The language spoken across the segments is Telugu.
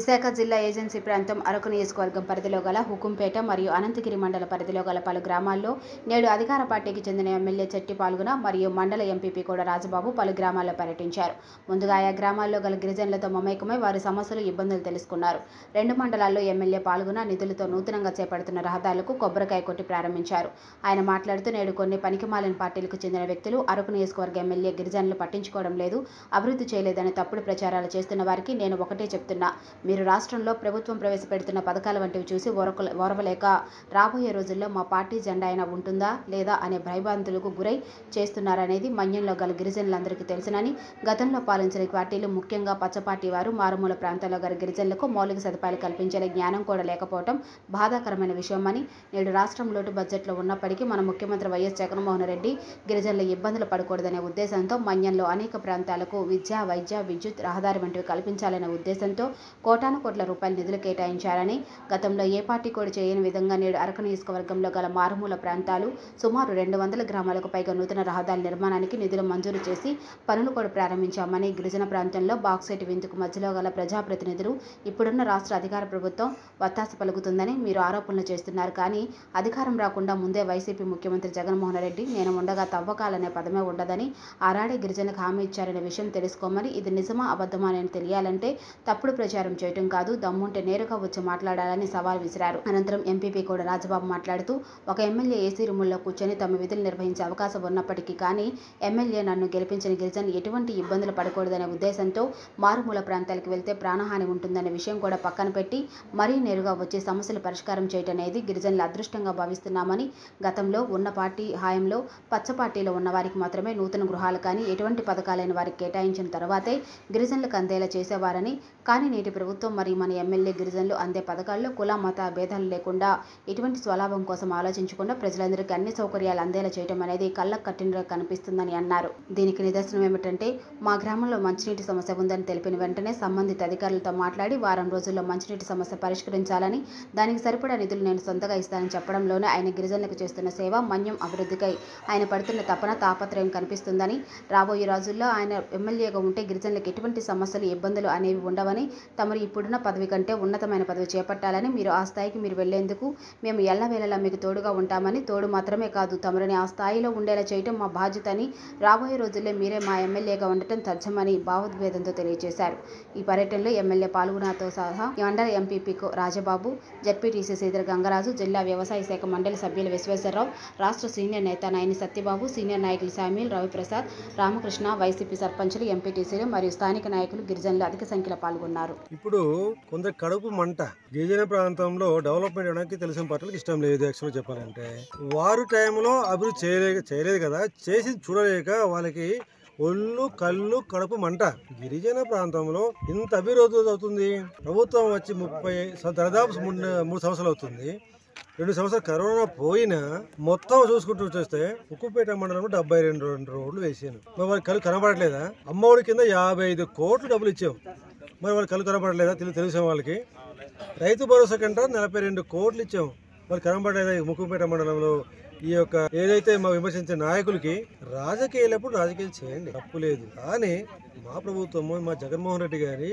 విశాఖ జిల్లా ఏజెన్సీ ప్రాంతం అరకు నియోజకవర్గం పరిధిలో గల హుకుంపేట మరియు అనంతగిరి మండల పరిధిలో గల పలు గ్రామాల్లో నేడు అధికార పార్టీకి చెందిన ఎమ్మెల్యే చెట్టి పాల్గొన మరియు మండల ఎంపీపీ కూడా రాజబాబు పలు గ్రామాల్లో పర్యటించారు. ముందుగా ఆయా గ్రామాల్లో గల గిరిజనులతో మమేకమై వారి సమస్యలు, ఇబ్బందులు తెలుసుకున్నారు. 2 మండలాల్లో ఎమ్మెల్యే పాల్గొన నిధులతో నూతనంగా చేపడుతున్న రహదారులకు కొబ్బరికాయ కొట్టి ప్రారంభించారు. ఆయన మాట్లాడుతూ నేడు కొన్ని పనికిమాలిన పార్టీలకు చెందిన వ్యక్తులు అరకు నియోజకవర్గ ఎమ్మెల్యే గిరిజనులు పట్టించుకోవడం లేదు, అభివృద్ధి చేయలేదని తప్పుడు ప్రచారాలు చేస్తున్న వారికి నేను ఒకటే చెప్తున్నా, మీరు రాష్ట్రంలో ప్రభుత్వం ప్రవేశపెడుతున్న పథకాల వంటివి చూసి ఓర్వలేక రాబోయే రోజుల్లో మా పార్టీ జెండా అయినా ఉంటుందా లేదా అనే భయభ్రాంతులకు గురై చేస్తున్నారనేది మన్యంలో గల గిరిజనులందరికీ తెలుసునని, గతంలో పాలించిన పార్టీలు ముఖ్యంగా పచ్చపార్టీ వారు మారుమూల ప్రాంతాల్లో గల గిరిజనులకు మౌలిక సదుపాయాలు కల్పించే జ్ఞానం కూడా లేకపోవడం బాధాకరమైన విషయమని, నేడు రాష్ట్రం లోటు బడ్జెట్లో ఉన్నప్పటికీ మన ముఖ్యమంత్రి వైఎస్ జగన్మోహన్ రెడ్డి గిరిజనుల ఇబ్బందులు పడకూడదనే ఉద్దేశంతో మన్యంలో అనేక ప్రాంతాలకు విద్య, వైద్య, విద్యుత్, రహదారి వంటివి కల్పించాలనే ఉద్దేశంతో కోటాను కోట్ల రూపాయల నిధులు కేటాయించారని, గతంలో ఏ పార్టీ కూడా చేయని విధంగా నేడు అరకు నియోజకవర్గంలో గల మారుమూల ప్రాంతాలు సుమారు 200 గ్రామాలకు పైగా నూతన రహదారుల నిర్మాణానికి నిధులు మంజూరు చేసి పనులు కూడా ప్రారంభించామని, గిరిజన ప్రాంతంలో బాక్సైట్ విందుకు మధ్యలో గల ప్రజాప్రతినిధులు ఇప్పుడున్న రాష్ట్ర అధికార ప్రభుత్వం వత్తాస పలుకుతుందని మీరు ఆరోపణలు చేస్తున్నారు. కానీ అధికారం రాకుండా ముందే వైసీపీ ముఖ్యమంత్రి జగన్మోహన్ రెడ్డి నేను ఉండగా తవ్వకాలనే పదమే ఉండదని ఆనాడే గిరిజనులకు హామీ ఇచ్చారనే విషయం తెలుసుకోమని, ఇది నిజమా అబద్ధమా అని తెలియాలంటే తప్పుడు ప్రచారం చేయటం కాదు, దమ్ముంటే నేరుగా వచ్చి మాట్లాడాలని సవాల్ విసిరారు. అనంతరం ఎంపీపీ కూడా రాజబాబు మాట్లాడుతూ, ఒక ఎమ్మెల్యే ఏసీ రూముల్లో కూర్చొని తమ విధులు నిర్వహించే అవకాశం ఉన్నప్పటికీ కానీ ఎమ్మెల్యే నన్ను గెలిపించిన గిరిజనులు ఎటువంటి ఇబ్బందులు పడకూడదనే ఉద్దేశంతో మారుమూల ప్రాంతాలకు వెళ్తే ప్రాణహాని ఉంటుందనే విషయం కూడా పక్కన పెట్టి మరీ నేరుగా వచ్చి సమస్యలు పరిష్కారం చేయటం అనేది గిరిజనుల అదృష్టంగా భావిస్తున్నామని, గతంలో ఉన్న పార్టీ హయాంలో పచ్చ పార్టీలో ఉన్న వారికి మాత్రమే నూతన గృహాలు కానీ ఎటువంటి పథకాలైన వారికి కేటాయించిన తర్వాతే గిరిజనులకు అందేలా చేసేవారని, కానీ నేటి ప్రభుత్వం మరియు మన ఎమ్మెల్యే గిరిజనులు అందే పథకాల్లో కుల మత భేదాలు లేకుండా ఎటువంటి స్వలాభం కోసం ఆలోచించకుండా ప్రజలందరికీ అన్ని సౌకర్యాలు అందేలా చేయడం అనేది కళ్ళకు కట్టినగా కనిపిస్తుందని అన్నారు. దీనికి నిదర్శనం ఏమిటంటే మా గ్రామంలో మంచినీటి సమస్య ఉందని తెలిపిన వెంటనే సంబంధిత అధికారులతో మాట్లాడి వారం రోజుల్లో మంచినీటి సమస్య పరిష్కరించాలని, దానికి సరిపడా నిధులు నేను సొంతగా ఇస్తానని చెప్పడంలోనే ఆయన గిరిజనులకు చేస్తున్న సేవ, మన్యం అభివృద్ధికై ఆయన పడుతున్న తపన, తాపత్రయం కనిపిస్తుందని, రాబోయే రోజుల్లో ఆయన ఎమ్మెల్యేగా ఉంటే గిరిజనులకు ఎటువంటి సమస్యలు, ఇబ్బందులు అనేవి ఉండవని, తమరు ఇప్పుడున్న పదవి కంటే ఉన్నతమైన పదవి చేపట్టాలని, మీరు ఆ స్థాయికి మీరు వెళ్లేందుకు మేము ఎల్లవేళలా మీకు తోడుగా ఉంటామని, తోడు మాత్రమే కాదు తమరిని ఆ స్థాయిలో ఉండేలా చేయటం మా బాధ్యత అని, రాబోయే రోజుల్లో మీరే మా ఎమ్మెల్యేగా ఉండటం తథ్యమని భావోద్వేదంతో తెలియజేశారు. ఈ పర్యటనలో ఎమ్మెల్యే పాల్గొనతో సహా మండల ఎంపీపీ రాజబాబు, జెడ్పీటీసీ శ్రీధర్ గంగరాజు, జిల్లా వ్యవసాయ శాఖ మండలి సభ్యులు విశ్వేశ్వరరావు, రాష్ట్ర సీనియర్ నేత నయని సత్యబాబు, సీనియర్ నాయకులు శామ్యూల్, రవిప్రసాద్, రామకృష్ణ, వైసీపీ సర్పంచులు, ఎంపీటీసీలు మరియు స్థానిక నాయకులు, గిరిజనులు అధిక సంఖ్యలో పాల్గొన్నారు. ఇప్పుడు కొందరు కడుపు మంట, గిరిజన ప్రాంతంలో డెవలప్మెంట్ అవడానికి తెలిసిన పార్టీలకు ఇష్టం లేదు. యాక్చువల్గా చెప్పాలంటే వారు టైంలో అభివృద్ధి చేయలేదు కదా, చేసి చూడలేక వాళ్ళకి ఒళ్ళు కళ్ళు కడుపు మంట. గిరిజన ప్రాంతంలో ఇంత అభివృద్ధి అవుతుంది. ప్రభుత్వం వచ్చి దాదాపు 3 సంవత్సరాలు అవుతుంది. 2 సంవత్సరాలు కరోనా పోయినా మొత్తం చూసుకుంటూ చూస్తే ఉక్కుపేట మండలంలో 72 రోడ్లు వేసాను. మరి వాళ్ళకి కళ్ళు కనబడట్లేదా? అమ్మఒడి కింద 55 కోట్లు డబ్బులు ఇచ్చాం. మరి వాళ్ళకి కళ్ళు కనబడలేదా? తెలిసిన వాళ్ళకి రైతు భరోసా కంటే 42 కోట్లు ఇచ్చాం. మరి కనబడలేదా? ముక్కుపేట మండలంలో ఈ యొక్క ఏదైతే మా విమర్శించే నాయకులకి రాజకీయాలప్పుడు రాజకీయాలు చేయండి, తప్పు లేదు. కానీ మా ప్రభుత్వము, మా జగన్మోహన్ రెడ్డి కానీ,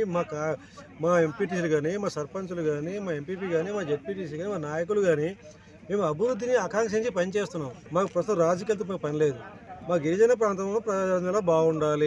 మా ఎంపీటీసీలు కానీ, మా సర్పంచులు కానీ, మా ఎంపీపీ కానీ, మా జెడ్పీటీసీ కానీ, మా నాయకులు కానీ మేము అభివృద్ధిని ఆకాంక్షించి పనిచేస్తున్నాం. మాకు ప్రస్తుతం రాజకీయాలతో పని లేదు. మా గిరిజన ప్రాంతంలో ప్రజలు బాగుండాలి,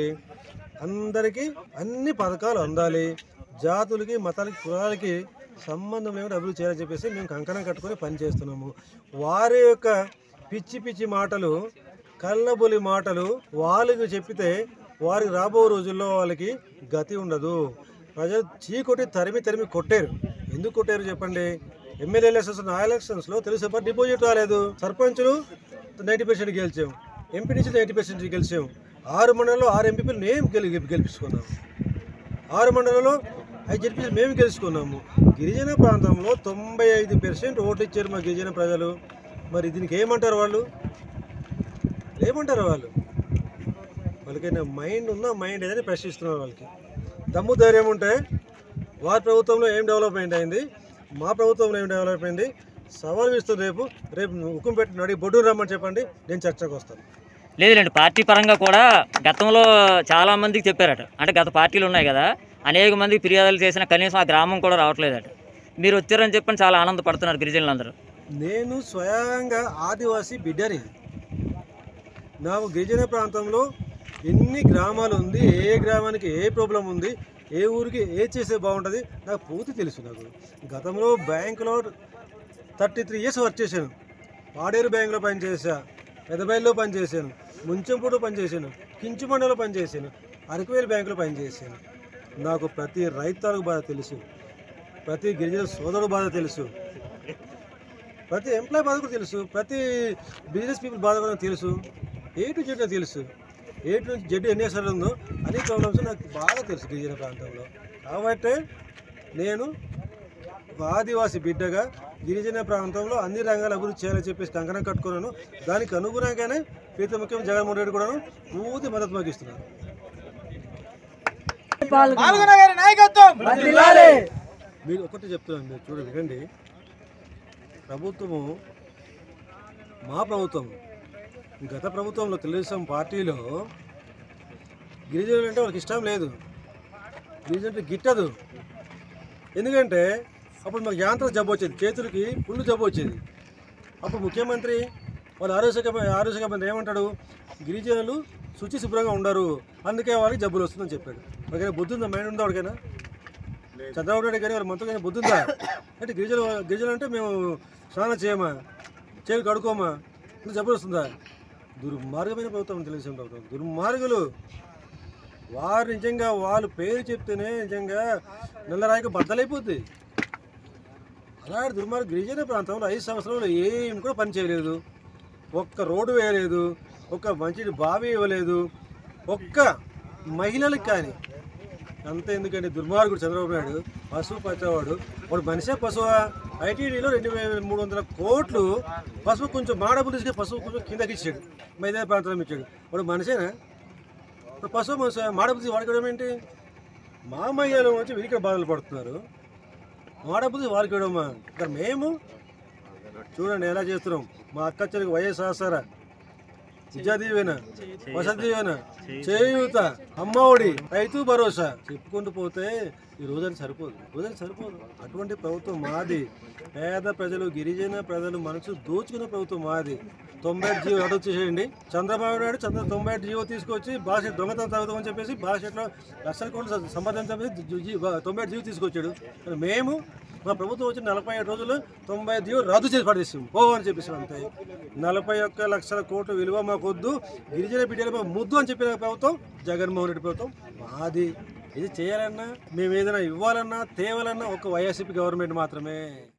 అందరికీ అన్ని పథకాలు అందాలి, జాతులకి, మతాలకి, కులాలకి సంబంధం లేకుండా అభివృద్ధి చేయాలని చెప్పేసి మేము కంకణం కట్టుకొని పనిచేస్తున్నాము. వారి యొక్క పిచ్చి పిచ్చి మాటలు, కళ్ళబొలి మాటలు వాళ్ళకి చెప్పితే వారికి రాబో రోజుల్లో వాళ్ళకి గతి ఉండదు. ప్రజలు చీకొట్టి తరిమి కొట్టారు. ఎందుకు కొట్టారు చెప్పండి? ఎమ్మెల్యే ఎలక్షన్స్లో తెలుసు డిపాజిట్ రాలేదు. సర్పంచులు 90% గెలిచాం, ఎంపీటీసీ 90% గెలిచాం. 6 మండలంలో 6 ఎంపీలు మేము గెలిపించుకున్నాము. 6 మండలంలో 5 జెడ్పీసీ మేము గెలుచుకున్నాము. గిరిజన ప్రాంతంలో 95% ఓట్లు ఇచ్చారు మా గిరిజన ప్రజలు. మరి దీనికి ఏమంటారు వాళ్ళు? వాళ్ళకైనా మైండ్ ఉందా? మైండ్ ఏదైనా ప్రశ్నిస్తున్నారు. వాళ్ళకి దమ్ము ధైర్యం ఉంటే వారి ప్రభుత్వంలో ఏం డెవలప్మెంట్ అయింది, మా ప్రభుత్వంలో ఏం డెవలప్ అయింది సవాల్ ఇస్తుంది. రేపు హుకుం పెట్టి నడి బొడ్డు రమ్మని చెప్పండి, నేను చర్చకు వస్తాను. లేదులేండి, పార్టీ పరంగా కూడా గతంలో చాలా మందికి చెప్పారట. అంటే గత పార్టీలు ఉన్నాయి కదా, అనేక మందికి ఫిర్యాదులు చేసినా కనీసం ఆ గ్రామం కూడా రావట్లేదట. మీరు వచ్చారని చెప్పని చాలా ఆనందపడుతున్నారు గిరిజనులందరూ. నేను స్వయంగా ఆదివాసీ బిడ్డని. నాకు గిరిజన ప్రాంతంలో ఎన్ని గ్రామాలు ఉంది, ఏ గ్రామానికి ఏ ప్రాబ్లం ఉంది, ఏ ఊరికి ఏ చేస్తే బాగుంటుంది నాకు పూర్తి తెలుసు. నాకు గతంలో బ్యాంకులో 33 years వర్క్ చేశాను. పాడేరు బ్యాంకులో పనిచేసా, పెదబయలులో పనిచేశాను, ముంచెంపూడిలో పనిచేశాను, కించుమండలో పనిచేశాను, అరకువేలు బ్యాంకులో పనిచేశాను. నాకు ప్రతి రైతులకు బాధ తెలుసు, ప్రతి గిరిజన సోదరుడు బాధ తెలుసు, ప్రతి ఎంప్లాయ్ బాధ కూడా తెలుసు, ప్రతి బిజినెస్ పీపుల్ బాధ కూడా తెలుసు. ఏ టు జెడ్ తెలుసు. ఏ టు జెడ్ ఎన్ని అసలు ఉందో అన్ని ప్రాబ్లమ్స్ నాకు బాగా తెలుసు గిరిజన ప్రాంతంలో. కాబట్టి నేను ఒక ఆదివాసీ బిడ్డగా గిరిజన ప్రాంతంలో అన్ని రంగాల అభివృద్ధి చేయాలని చెప్పేసి కంకణం కట్టుకున్నాను. దానికి అనుగుణంగానే ప్రీతి ముఖ్యమంత్రి జగన్మోహన్ రెడ్డి కూడా పూర్తి మద్దతు మాకు ఇస్తున్నారు. మీరు ఒకటి చెప్తున్నాను, మీరు చూడండి, వినండి. ప్రభుత్వము మా ప్రభుత్వం గత ప్రభుత్వంలో తెలుగుదేశం పార్టీలో గిరిజనులు అంటే వాళ్ళకి ఇష్టం లేదు, గిరిజనులు గిట్టదు. ఎందుకంటే అప్పుడు మాకు యాంత్ర జబ్బు వచ్చేది, చేతులకి పుండు జబ్బు వచ్చేది. అప్పుడు ముఖ్యమంత్రి వాళ్ళు ఆరోగ్య మంత్రి ఏమంటాడు, గిరిజనులు శుచి శుభ్రంగా ఉండరు, అందుకే వాళ్ళకి జబ్బులు వస్తుందని చెప్పాడు. ఒకైనా బుద్ధి ఉందా, మైండ్ ఉందా వాడికైనా? చంద్రబాబు నాయుడు కానీ వాళ్ళ మంత్రులైనా బుద్ధి ఉందా? అంటే గిరిజనులు అంటే మేము స్నానం చేయమా, చేతులు కడుకోమా, జబ్బులు వస్తుందా? దుర్మార్గమైన ప్రభుత్వం తెలుగుదేశం ప్రభుత్వం, దుర్మార్గులు. వారు నిజంగా వాళ్ళు పేరు చెప్తేనే నిజంగా నల్లరాయికి బద్దలైపోద్ది. అలాంటి దుర్మార్గ గిరిజన ప్రాంతంలో 5 సంవత్సరాలు ఏం కూడా పని చేయలేదు, ఒక్క రోడ్డు వేయలేదు, ఒక్క మంచి బావి ఇవ్వలేదు, ఒక్క మహిళలకు కానీ. అంతే. ఎందుకంటే దుర్మార్గుడు చంద్రబాబు నాయుడు పశువు పచ్చవాడు. వాడు మనిషే పశువా? ఐటీడీలో 2300 కోట్లు పశువు కొంచెం మాడబులు తీసుకుని పశువు కొంచెం కిందకి ఇచ్చాడు, మైదాన ప్రాంతంలో ఇచ్చాడు. వాడు మనిషేనా? పశువు మనిషి మాడబుద్ధి వాడుకోవడం ఏంటి? మా మహిళలు వచ్చి వీరికి బాధలు పడుతున్నారు, మాడబుద్ధి వాడుకోవడమా? ఇక్కడ మేము చూడండి ఎలా చేస్తున్నాం. మా అక్క చెల్లికి వైఎస్ఆర్ విద్యా దీవెన, వసతి దీవెన, చేయూత, అమ్మఒడి, రైతు భరోసా చెప్పుకుంటూ పోతే ఈ రోజుని సరిపోదు. అటువంటి ప్రభుత్వం మాది. పేద ప్రజలు, గిరిజన ప్రజలు మనసు దోచుకున్న ప్రభుత్వం మాది. 97 జీవో అడుగు చేసేయండి. చంద్రబాబు నాయుడు 97 జీవో తీసుకొచ్చి భాష దొంగతనం తాగుతామని చెప్పేసి భాషలో లక్షల కోట్లు సంపాదించని 97 జీవో తీసుకొచ్చాడు. మేము మా ప్రభుత్వం వచ్చి 47 రోజులు 90 జీవో రద్దు చేసి పడేసాం పోవని చెప్పేసి. అంతే. 41 లక్షల కోట్ల విలువ మాకొద్దు, గిరిజన బిడ్డల ముద్దు అని చెప్పిన ప్రభుత్వం జగన్మోహన్ రెడ్డి ప్రభుత్వం మాది. ఇది చేయాలన్నా, మేము ఏదైనా ఇవ్వాలన్నా, తేవాలన్నా ఒక వైఎస్పీ గవర్నమెంట్ మాత్రమే.